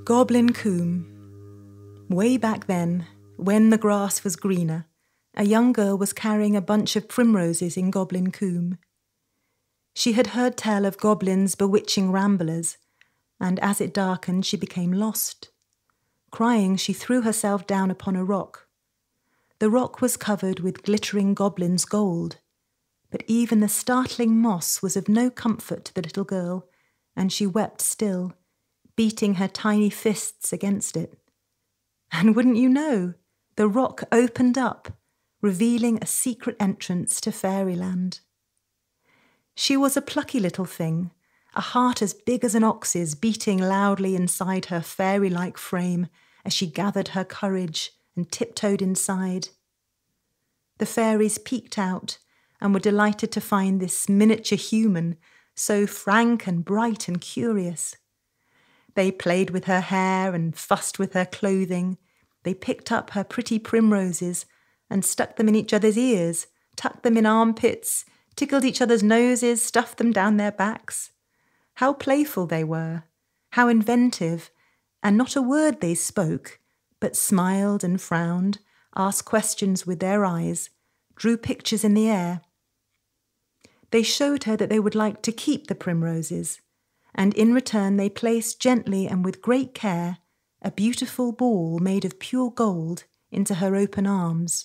Goblin Combe. Way back then, when the grass was greener, a young girl was carrying a bunch of primroses in Goblin Combe. She had heard tell of goblins bewitching ramblers, and as it darkened she became lost. Crying, she threw herself down upon a rock. The rock was covered with glittering goblins' gold, but even the startling moss was of no comfort to the little girl, and she wept still, beating her tiny fists against it. And wouldn't you know, the rock opened up, revealing a secret entrance to fairyland. She was a plucky little thing, a heart as big as an ox's beating loudly inside her fairy-like frame as she gathered her courage and tiptoed inside. The fairies peeked out and were delighted to find this miniature human so frank and bright and curious. They played with her hair and fussed with her clothing. They picked up her pretty primroses and stuck them in each other's ears, tucked them in armpits, tickled each other's noses, stuffed them down their backs. How playful they were, how inventive, and not a word they spoke, but smiled and frowned, asked questions with their eyes, drew pictures in the air. They showed her that they would like to keep the primroses, and in return they placed gently and with great care a beautiful ball made of pure gold into her open arms.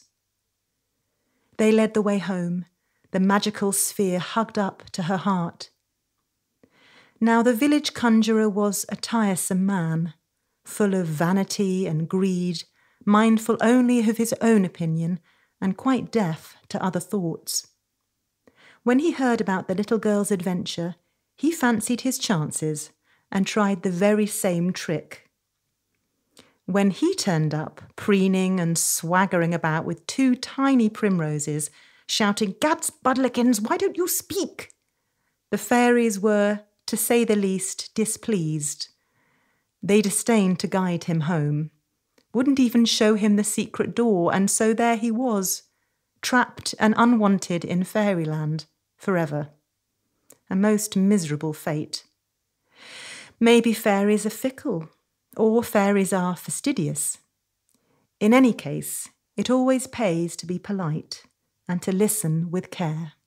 They led the way home, the magical sphere hugged up to her heart. Now the village conjurer was a tiresome man, full of vanity and greed, mindful only of his own opinion and quite deaf to other thoughts. When he heard about the little girl's adventure, he fancied his chances and tried the very same trick. When he turned up, preening and swaggering about with 2 tiny primroses, shouting, "Gads Budlikins, why don't you speak?" the fairies were, to say the least, displeased. They disdained to guide him home, wouldn't even show him the secret door, and so there he was, trapped and unwanted in fairyland forever. A most miserable fate. Maybe fairies are fickle, or fairies are fastidious. In any case, it always pays to be polite and to listen with care.